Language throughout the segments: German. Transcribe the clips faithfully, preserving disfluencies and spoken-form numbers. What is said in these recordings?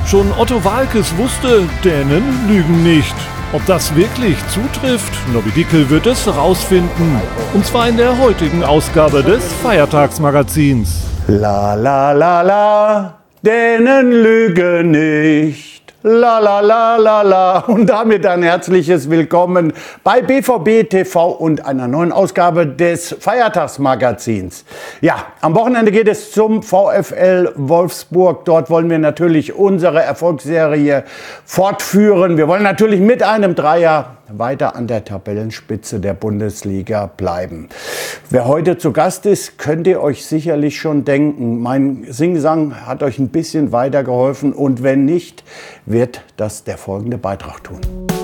Schon Otto Waalkes wusste, Dänen lügen nicht. Ob das wirklich zutrifft, Nobby Dickel wird es rausfinden. Und zwar in der heutigen Ausgabe des Feiertagsmagazins. La la la la, Dänen lügen nicht. La la la la la. Und damit ein herzliches Willkommen bei B V B T V und einer neuen Ausgabe des Feiertagsmagazins. Ja, am Wochenende geht es zum VfL Wolfsburg. Dort wollen wir natürlich unsere Erfolgsserie fortführen. Wir wollen natürlich mit einem Dreier weiter an der Tabellenspitze der Bundesliga bleiben. Wer heute zu Gast ist, könnt ihr euch sicherlich schon denken. Mein Singsang hat euch ein bisschen weitergeholfen und wenn nicht, wird das der folgende Beitrag tun.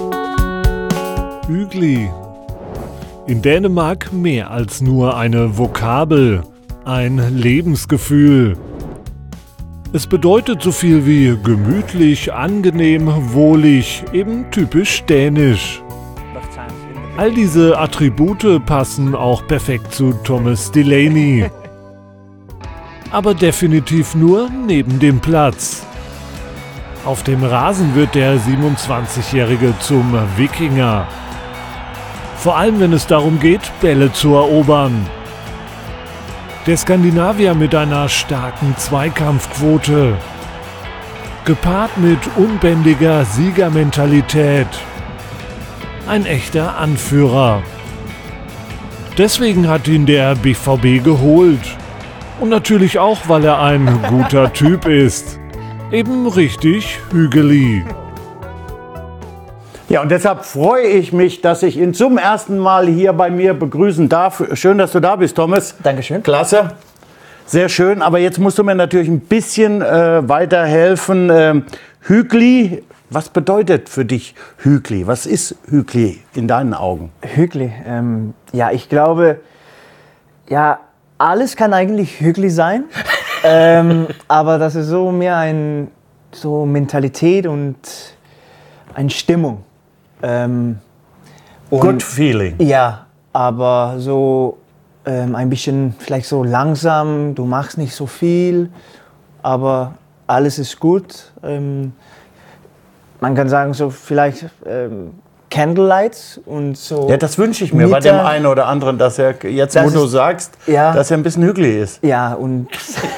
Hygge. In Dänemark mehr als nur eine Vokabel, ein Lebensgefühl. Es bedeutet so viel wie gemütlich, angenehm, wohlig, eben typisch dänisch. All diese Attribute passen auch perfekt zu Thomas Delaney. Aber definitiv nur neben dem Platz. Auf dem Rasen wird der siebenundzwanzigjährige zum Wikinger. Vor allem, wenn es darum geht, Bälle zu erobern. Der Skandinavier mit einer starken Zweikampfquote. Gepaart mit unbändiger Siegermentalität. Ein echter Anführer. Deswegen hat ihn der B V B geholt. Und natürlich auch, weil er ein guter Typ ist. Eben richtig Hygge. Ja, und deshalb freue ich mich, dass ich ihn zum ersten Mal hier bei mir begrüßen darf. Schön, dass du da bist, Thomas. Dankeschön. Klasse. Sehr schön. Aber jetzt musst du mir natürlich ein bisschen äh, weiterhelfen. Äh, Hygge, was bedeutet für dich Hygge? Was ist Hygge in deinen Augen? Hygge, ähm, ja, ich glaube, ja, alles kann eigentlich Hygge sein. ähm, aber das ist so mehr ein so Mentalität und eine Stimmung. Ähm, und, Good feeling. Ja, aber so ähm, ein bisschen vielleicht so langsam. Du machst nicht so viel, aber alles ist gut. Ähm, man kann sagen so vielleicht ähm, Candlelights und so. Ja, das wünsche ich mir bei dem einen oder anderen, dass er jetzt, wo du sagst, ja, dass er ein bisschen Hygge ist. Ja, und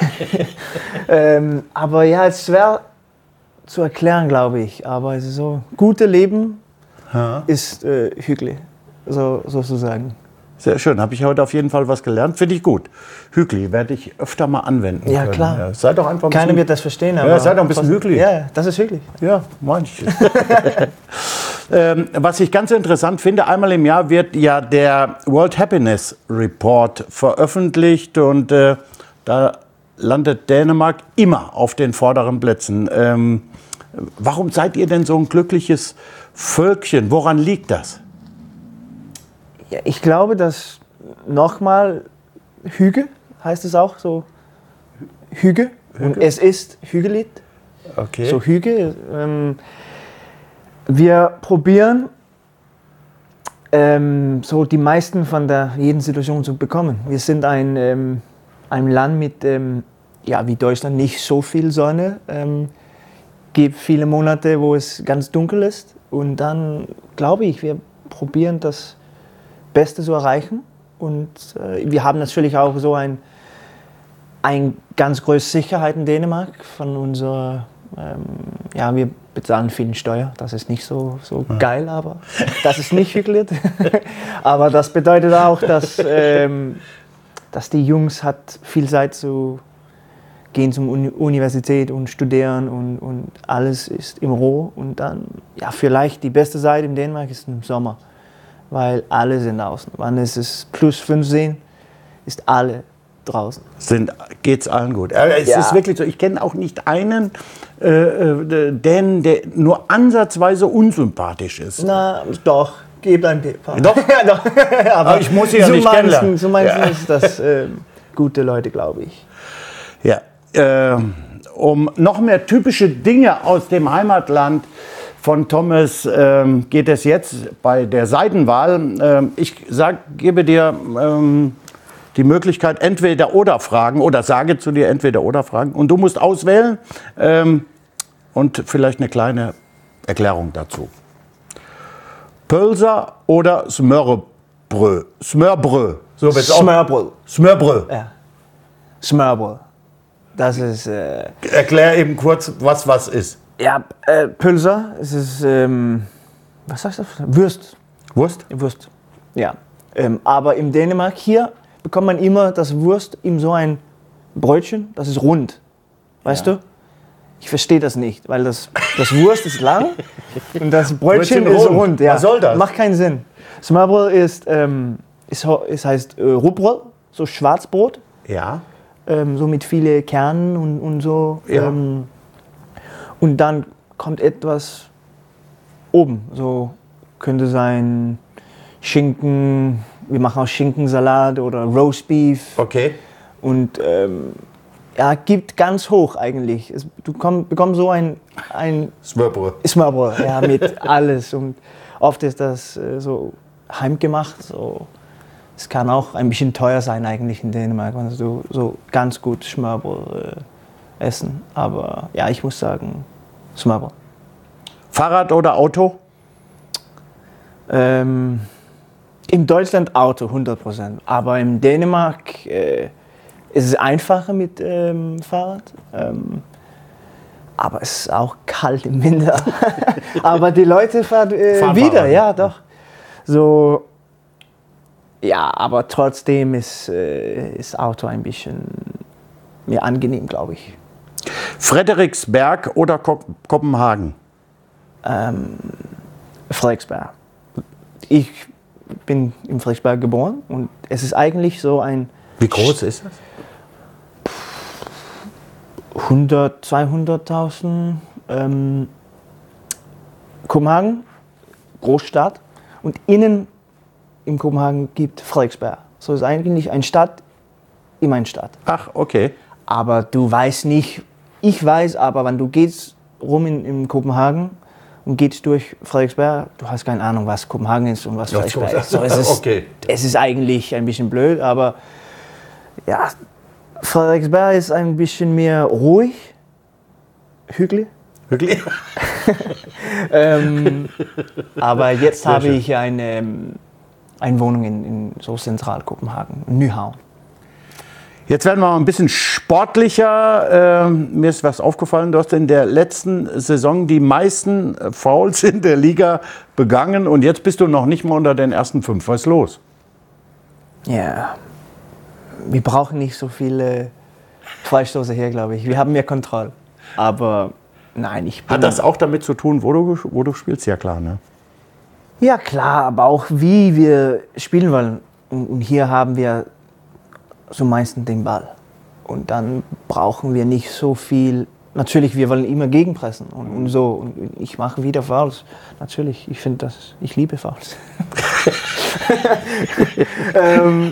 ähm, aber ja, es ist schwer zu erklären, glaube ich. Aber es ist so, gute Leben ja. ist äh, Hygge, so, sozusagen. Sehr schön, habe ich heute auf jeden Fall was gelernt. Finde ich gut. Hygge werde ich öfter mal anwenden ja, können. Klar. Ja, sei doch einfach ein Keiner bisschen, wird das verstehen. Aber ja, sei doch ein bisschen Hygge. Ja, das ist Hygge. Ja, manch. ähm, was ich ganz interessant finde, einmal im Jahr wird ja der World Happiness Report veröffentlicht und äh, da landet Dänemark immer auf den vorderen Plätzen. Ähm, warum seid ihr denn so ein glückliches Völkchen? Woran liegt das? Ja, ich glaube, dass nochmal Hygge heißt es auch so. Hygge. Hygge. Und es ist Hyggeligt. Okay. So Hygge. Ähm, wir probieren ähm, so die meisten von der jeden Situation zu bekommen. Wir sind ein, ähm, ein Land mit, ähm, ja, wie Deutschland, nicht so viel Sonne. Ähm, gibt viele Monate, wo es ganz dunkel ist. Und dann glaube ich, wir probieren das Beste zu erreichen. Und äh, wir haben natürlich auch so ein, ein ganz große Sicherheit in Dänemark von unserer, ähm, ja, wir bezahlen viel Steuer. Das ist nicht so, so ja. geil, aber das ist nicht Hygge. Aber das bedeutet auch, dass, ähm, dass die Jungs hat viel Zeit zu gehen zur Uni- Universität und studieren und, und alles ist im Roh. Und dann, ja, vielleicht die beste Zeit in Dänemark ist im Sommer. Weil alle sind draußen. Wann ist es plus fünfzehn, ist alle draußen. Sind, geht's allen gut. Es ja. ist wirklich so, ich kenne auch nicht einen äh, Dänen, der nur ansatzweise unsympathisch ist. Na, doch, gebt ein paar. Doch? ja, doch. Aber, Aber ich muss sie ja so nicht manchen, kennenlernen. so manchen ja. ist das äh, gute Leute, glaube ich. Ja, äh, um noch mehr typische Dinge aus dem Heimatland von Thomas ähm, geht es jetzt bei der Seitenwahl. Ähm, ich sag, gebe dir ähm, die Möglichkeit, entweder oder Fragen oder sage zu dir entweder oder Fragen und du musst auswählen. Ähm, und vielleicht eine kleine Erklärung dazu. Pölser oder Smørrebrød? Smørbrød. So wird's auch. Smørbrød. Smørbrød. Ja. Smørbrød. Das ist. Äh, Erklär eben kurz, was was ist. ja, äh, Pölser. Es ist. Ähm, was sagst du? Wurst. Wurst? Wurst. Ja. Ähm, aber in Dänemark hier bekommt man immer das Wurst in so ein Brötchen. Das ist rund. Weißt Ja. du? Ich verstehe das nicht, weil das, das Wurst ist lang und das Brötchen, Brötchen ist rund. rund. Ja. Was soll das? Macht keinen Sinn. Smørbrød ist, ähm, ist, ho- es heißt äh, Rugbrød, so Schwarzbrot, Ja. ähm, so mit vielen Kernen und, und so. Ja. Ähm, und dann kommt etwas oben, so könnte sein Schinken, wir machen auch Schinkensalat oder Roastbeef. Okay. Und ähm, ja, gibt ganz hoch eigentlich. Es, du komm, bekommst so ein, ein Smørbrød. Smørbrød, ja, mit alles. Und oft ist das äh, so heimgemacht. So. Es kann auch ein bisschen teuer sein eigentlich in Dänemark, wenn du so ganz gut Smørbrød äh, essen. Aber ja, ich muss sagen, Smørbrød. Fahrrad oder Auto? Ähm, in Deutschland Auto, hundert Prozent. Aber in Dänemark äh, ist es einfacher mit ähm, Fahrrad. Ähm, aber es ist auch kalt im Winter. Aber die Leute fahren äh, Fahren wieder, Fahrrad. ja doch. So, ja, aber trotzdem ist, äh, ist Auto ein bisschen mehr angenehm, glaube ich. Frederiksberg oder Ko Kopenhagen? Frederiksberg. Ich bin in Frederiksberg geboren und es ist eigentlich so ein Wie groß ist das? hundert, zweihunderttausend. Ähm, Kopenhagen, Großstadt. Und innen in Kopenhagen gibt Frederiksberg. So ist eigentlich eine Stadt in einer Stadt. Ach, okay. Aber du weißt nicht, ich weiß aber, wenn du gehst rum in, in Kopenhagen und gehst durch Frederiksberg, du hast keine Ahnung, was Kopenhagen ist und was Ja, Frederiksberg so. ist. So, es, ist Okay. es ist eigentlich ein bisschen blöd, aber ja, Frederiksberg ist ein bisschen mehr ruhig, hügelig. Wirklich? Ähm, aber jetzt Sehr habe schön. ich eine, ähm, eine Wohnung in, in so zentral Kopenhagen, Nyhavn. Jetzt werden wir mal ein bisschen sportlicher. Ähm, mir ist was aufgefallen, du hast in der letzten Saison die meisten Fouls in der Liga begangen und jetzt bist du noch nicht mal unter den ersten fünf. Was ist los? Ja, wir brauchen nicht so viele Freistoße hier, glaube ich. Wir haben mehr Kontrolle. Aber nein, ich bin... Hat das auch damit zu tun, wo du, wo du spielst? Ja klar, ne? Ja klar, aber auch wie wir spielen wollen. Und, und hier haben wir so meistens den Ball. Und dann brauchen wir nicht so viel... Natürlich, wir wollen immer gegenpressen und, und so. Und ich mache wieder Fouls. Natürlich, ich finde das... Ich liebe Fouls. ähm,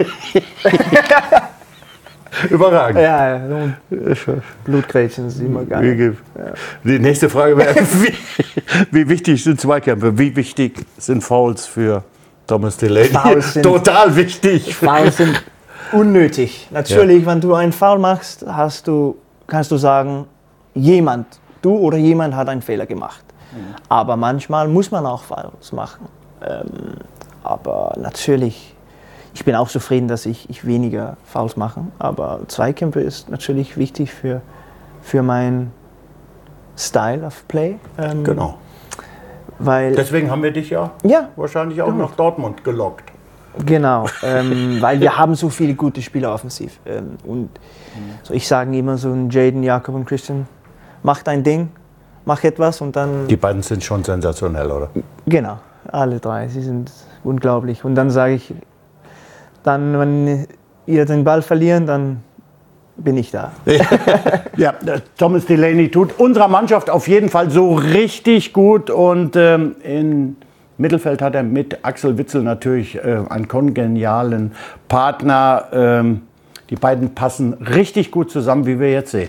Überragend. ja, so Blutgrätschen ist immer geil. Die nächste Frage wäre, wie, wie wichtig sind Zweikämpfe? Wie wichtig sind Fouls für Thomas Delaney? Fouls sind- Total wichtig. Fouls sind unnötig. Natürlich, wenn du einen Foul machst, hast du, kannst du sagen, jemand, du oder jemand hat einen Fehler gemacht. Mhm. Aber manchmal muss man auch Fouls machen. Ähm, aber natürlich, ich bin auch zufrieden, dass ich, ich weniger Fouls mache. Aber Zweikämpfe ist natürlich wichtig für, für meinen Style of Play. Ähm, Genau. Weil, Deswegen haben wir dich ja ja, wahrscheinlich auch nach Dortmund gelockt. genau, ähm, weil wir haben so viele gute Spieler offensiv. Ähm, und so ich sage immer so ein Jaden, Jakob und Christian, mach dein Ding, mach etwas und dann... Die beiden sind schon sensationell, oder? Genau, alle drei, sie sind unglaublich. Und dann sage ich, dann, wenn ihr den Ball verlieren, dann bin ich da. Ja, Thomas Delaney tut unserer Mannschaft auf jeden Fall so richtig gut. Und ähm, im Mittelfeld hat er mit Axel Witsel natürlich äh, einen kongenialen Partner. Ähm, die beiden passen richtig gut zusammen, wie wir jetzt sehen.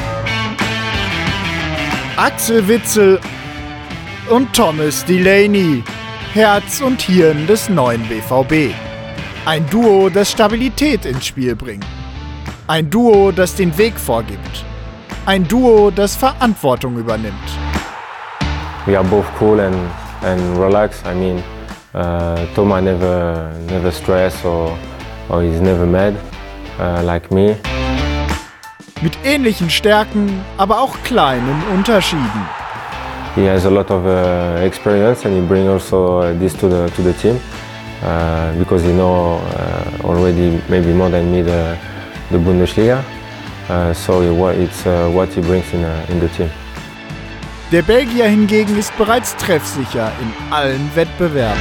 Axel Witsel und Thomas Delaney, Herz und Hirn des neuen B V B. Ein Duo, das Stabilität ins Spiel bringt. Ein Duo, das den Weg vorgibt. Ein Duo, das Verantwortung übernimmt. we are both cool and, and relaxed. I mean, uh, Thomas never, never stress or, or he's never mad uh, like me. Mit ähnlichen Stärken, aber auch kleinen Unterschieden. He has a lot of uh, experience and he brings also uh, this to the to the team uh, because he know uh, already maybe more than me the the Bundesliga. Uh, so it's uh, what he brings in uh, in the team. Der Belgier hingegen ist bereits treffsicher in allen Wettbewerben.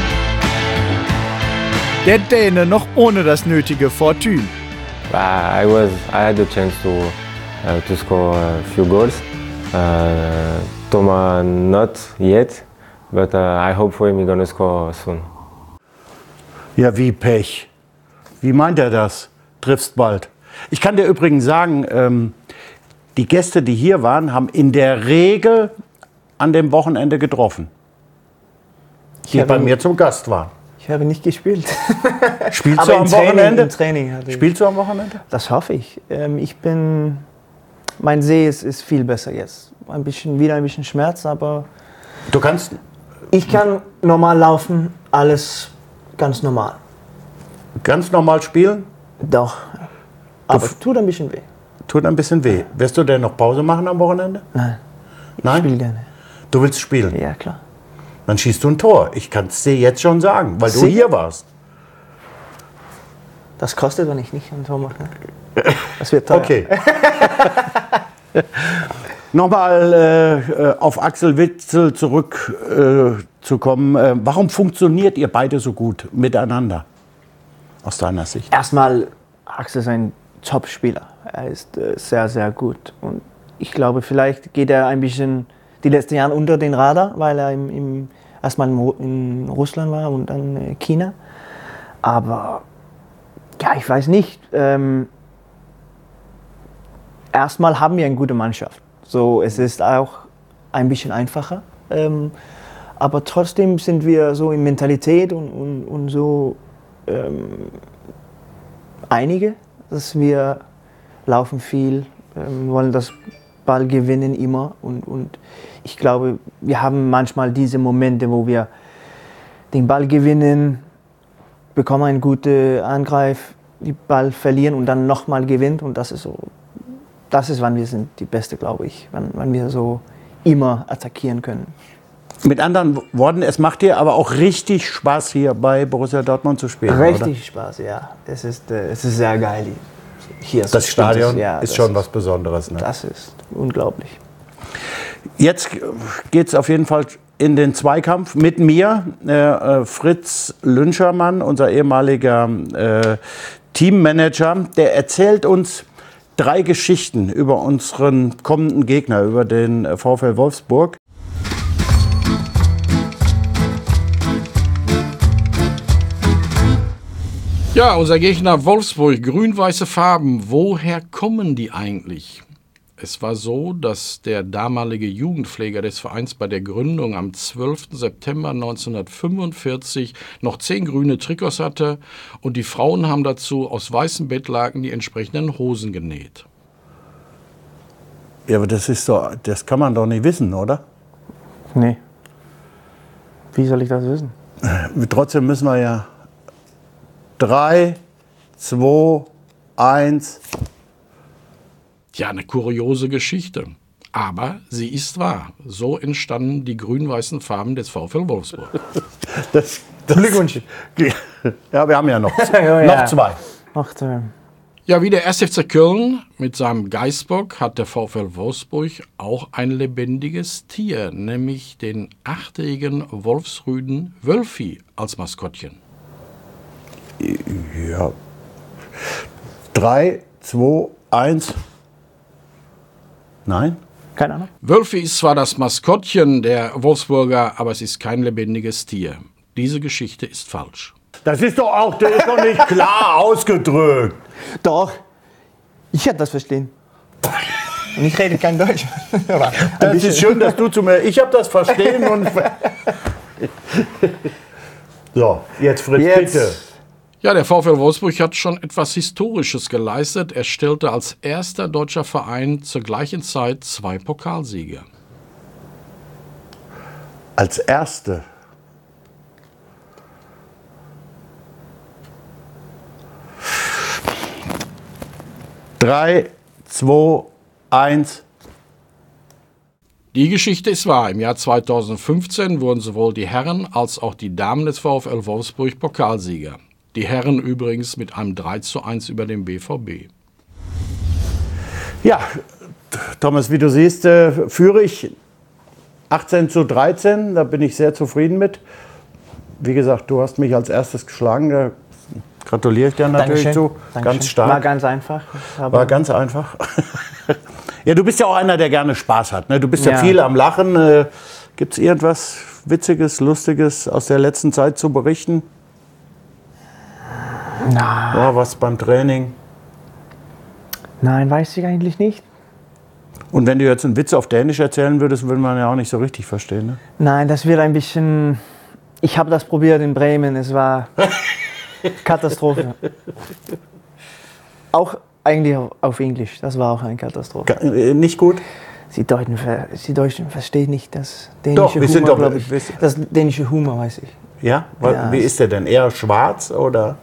Der Däne noch ohne das nötige Fortune. I was I had the chance to uh, to score a few goals. Uh, Thomas not yet, but uh, I hope for him he's gonna score soon. Ja, wie Pech. Wie meint er das? Triffst bald. Ich kann dir übrigens sagen, ähm, die Gäste, die hier waren, haben in der Regel an dem Wochenende getroffen. Die bei mir zum Gast waren. Ich habe nicht gespielt. Spielst Aber du am Training, Wochenende? Im Training hatte ich. Spielst du am Wochenende? Das hoffe ich. Ähm, ich bin, mein See ist, ist viel besser jetzt. Ein bisschen, wieder ein bisschen Schmerz, aber Du kannst. ich kann normal laufen, alles ganz normal. Ganz normal spielen? Doch, aber es tut ein bisschen weh. Tut ein bisschen weh. Wirst du denn noch Pause machen am Wochenende? Nein, ich Nein? spiele gerne. Du willst spielen? Ja, klar. Dann schießt du ein Tor. Ich kann es dir jetzt schon sagen, weil du Sicher? hier warst. Das kostet, wenn ich nicht ein Tor mache. Das wird teuer. Okay. Nochmal äh, auf Axel Witsel zurückzukommen. Äh, äh, warum funktioniert ihr beide so gut miteinander? Aus deiner Sicht? Erstmal, Axel ist ein Top-Spieler. Er ist äh, sehr, sehr gut. Und ich glaube, vielleicht geht er ein bisschen die letzten Jahre unter den Radar, weil er im, im, erstmal in, in Russland war und dann äh, China. Aber ja, ich weiß nicht. Ähm, erstmal haben wir eine gute Mannschaft. So, es ist auch ein bisschen einfacher. Ähm, aber trotzdem sind wir so in Mentalität und, und, und so ähm, einige, dass wir laufen viel, ähm, wollen das Ball gewinnen immer. Und, und ich glaube, wir haben manchmal diese Momente, wo wir den Ball gewinnen, bekommen einen guten Angriff, den Ball verlieren und dann nochmal gewinnt. Und das ist so, das ist, wann wir sind die Beste, glaube ich, wann, wann wir so immer attackieren können. Mit anderen Worten, es macht dir aber auch richtig Spaß, hier bei Borussia Dortmund zu spielen, Richtig oder? Spaß, ja. Es ist, äh, es ist sehr geil hier. Das Stadion das, ja, ist das schon was Besonderes. Ne? Das ist unglaublich. Jetzt geht es auf jeden Fall in den Zweikampf mit mir, äh, Fritz Lünschermann, unser ehemaliger äh, Teammanager. Der erzählt uns drei Geschichten über unseren kommenden Gegner, über den VfL Wolfsburg. Ja, unser Gegner Wolfsburg, grün-weiße Farben, woher kommen die eigentlich? Es war so, dass der damalige Jugendpfleger des Vereins bei der Gründung am zwölften September neunzehnhundertfünfundvierzig noch zehn grüne Trikots hatte und die Frauen haben dazu aus weißen Bettlaken die entsprechenden Hosen genäht. Ja, aber das ist doch, das kann man doch nicht wissen, oder? Nee. Wie soll ich das wissen? Trotzdem müssen wir ja drei, zwei, eins. Ja, eine kuriose Geschichte. Aber sie ist wahr. So entstanden die grün-weißen Farben des VfL Wolfsburg. Das, das, Glückwunsch. Ja, wir haben ja noch, Ja, ja. noch zwei. Ach, äh, Ja, wie der erste F C Köln mit seinem Geißbock hat der VfL Wolfsburg auch ein lebendiges Tier, nämlich den achtjährigen Wolfsrüden Wölfi als Maskottchen. Ja. Drei, zwei, eins. Nein? keine Ahnung. Wölfi ist zwar das Maskottchen der Wolfsburger, aber es ist kein lebendiges Tier. Diese Geschichte ist falsch. Das ist doch auch, das ist doch nicht klar ausgedrückt. Doch, ich hätte das verstehen. Und ich rede kein Deutsch. Das ist schön, dass du zu mir. Ich habe das verstehen und. So, jetzt Fritz, Jetzt. bitte. Ja, der VfL Wolfsburg hat schon etwas Historisches geleistet. Er stellte als erster deutscher Verein zur gleichen Zeit zwei Pokalsiege. als Erste drei, zwei, eins. Die Geschichte ist wahr. Im Jahr zweitausendfünfzehn wurden sowohl die Herren als auch die Damen des VfL Wolfsburg Pokalsieger. Die Herren übrigens mit einem drei zu eins über den B V B. Ja, Thomas, wie du siehst, äh, führe ich achtzehn zu dreizehn. Da bin ich sehr zufrieden mit. Wie gesagt, du hast mich als erstes geschlagen. Da gratuliere ich dir natürlich Dankeschön. zu. Dankeschön. Ganz stark. War ganz einfach. Aber War ganz einfach. Ja, du bist ja auch einer, der gerne Spaß hat. Ne? Du bist ja, Ja. viel am Lachen. Äh, Gibt es irgendwas Witziges, Lustiges aus der letzten Zeit zu berichten? Na, Ja, was beim Training? nein, weiß ich eigentlich nicht. Und wenn du jetzt einen Witz auf Dänisch erzählen würdest, würde man ja auch nicht so richtig verstehen. Ne? Nein, das wird ein bisschen. Ich habe das probiert in Bremen. Es war Katastrophe. Auch eigentlich auf- auf Englisch. Das war auch eine Katastrophe. Ga- äh, Nicht gut? Sie Deutschen, ver- Sie Deutschen verstehen nicht das dänische wir sind Humor, doch- glaube ich. wir- Das dänische Humor, weiß ich. Ja? Wa- Ja, Wie es- ist der denn? Eher schwarz oder?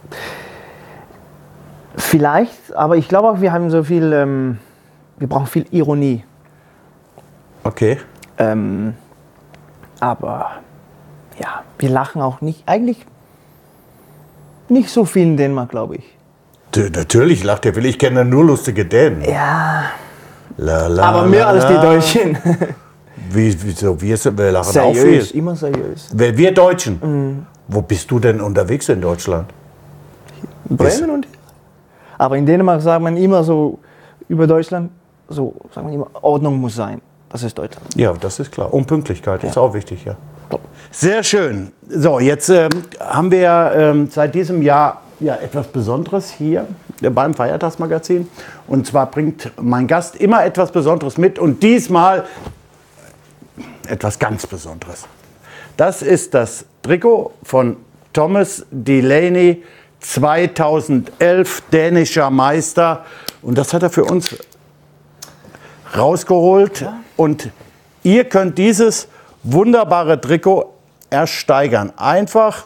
Vielleicht, aber ich glaube auch, wir haben so viel. Ähm, wir brauchen viel Ironie. Okay. Ähm, aber ja, wir lachen auch nicht. Eigentlich nicht so viel in Dänemark, glaube ich. D natürlich lacht der Will. Ich kenne nur lustige Dänen. Ja, La, la, aber mehr la, als die la. Deutschen. Wie, wieso? Wir, sind- wir lachen auch Seriös, viel. immer seriös. Wer- Wir Deutschen. Wo bist du denn unterwegs in Deutschland? Bremen und. Aber in Dänemark sagt man immer so über Deutschland, so sagen wir immer, Ordnung muss sein. Das ist Deutschland. Ja, das ist klar. Und Pünktlichkeit ist auch wichtig, ja. Top. Sehr schön. So, jetzt ähm, haben wir ähm, seit diesem Jahr ja, etwas Besonderes hier äh, beim Feiertagsmagazin. Und zwar bringt mein Gast immer etwas Besonderes mit und diesmal etwas ganz Besonderes. Das ist das Trikot von Thomas Delaney, zweitausendelf dänischer Meister. Und das hat er für uns rausgeholt. Und ihr könnt dieses wunderbare Trikot ersteigern. Einfach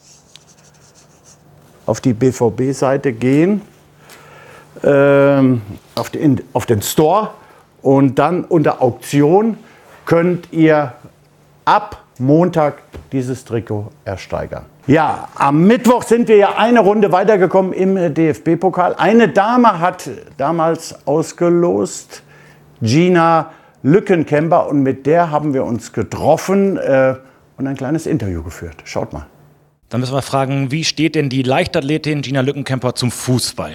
auf die B V B-Seite gehen, ähm, auf, den, auf den Store und dann unter Auktion könnt ihr ab Montag dieses Trikot ersteigern. Ja, am Mittwoch sind wir ja eine Runde weitergekommen im D F B-Pokal. Eine Dame hat damals ausgelost, Gina Lückenkämper, und mit der haben wir uns getroffen äh, und ein kleines Interview geführt. Schaut mal. Dann müssen wir fragen, wie steht denn die Leichtathletin Gina Lückenkämper zum Fußball?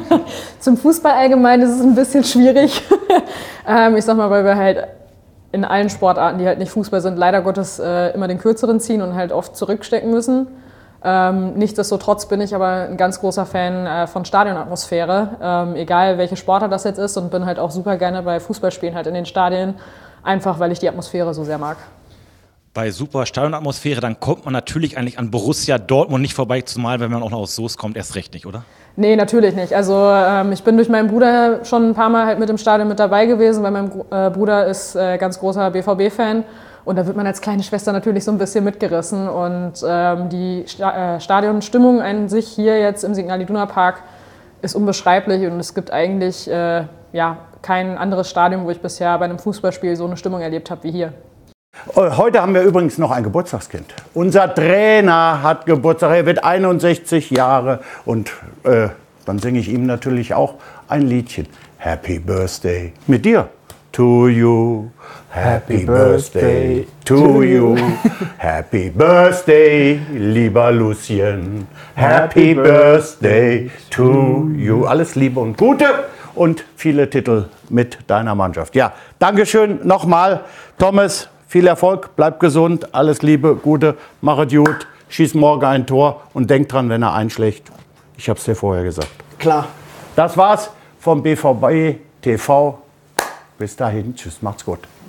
Zum Fußball allgemein ist es ein bisschen schwierig. ähm, ich sag mal, weil wir halt in allen Sportarten, die halt nicht Fußball sind, leider Gottes äh, immer den Kürzeren ziehen und halt oft zurückstecken müssen. Ähm, nichtsdestotrotz bin ich aber ein ganz großer Fan äh, von Stadionatmosphäre, ähm, egal welche Sportart das jetzt ist, und bin halt auch super gerne bei Fußballspielen halt in den Stadien, einfach weil ich die Atmosphäre so sehr mag. Bei super Stadionatmosphäre, dann kommt man natürlich eigentlich an Borussia Dortmund nicht vorbei, zumal wenn man auch noch aus Soest kommt, erst recht nicht, oder? Nee, natürlich nicht. Also ähm, ich bin durch meinen Bruder schon ein paar Mal halt mit im Stadion mit dabei gewesen, weil mein Gru- äh, Bruder ist äh, ganz großer B V B-Fan. Und da wird man als kleine Schwester natürlich so ein bisschen mitgerissen. Und ähm, die Sta- äh, Stadionstimmung an sich hier jetzt im Signal Iduna Park ist unbeschreiblich. Und es gibt eigentlich äh, ja, kein anderes Stadion, wo ich bisher bei einem Fußballspiel so eine Stimmung erlebt habe wie hier. Heute haben wir übrigens noch ein Geburtstagskind. Unser Trainer hat Geburtstag, er wird einundsechzig Jahre und äh, dann singe ich ihm natürlich auch ein Liedchen. Happy Birthday mit dir. To you. Happy Birthday to you. Happy Birthday, lieber Lucien. Happy Birthday to you. Alles Liebe und Gute und viele Titel mit deiner Mannschaft. Ja, Dankeschön nochmal, Thomas. Viel Erfolg, bleib gesund, alles Liebe, Gute, mach es gut, schieß morgen ein Tor und denk dran, wenn er einschlägt. Ich hab's dir vorher gesagt. Klar. Das war's vom B V B T V. Bis dahin, tschüss, macht's gut.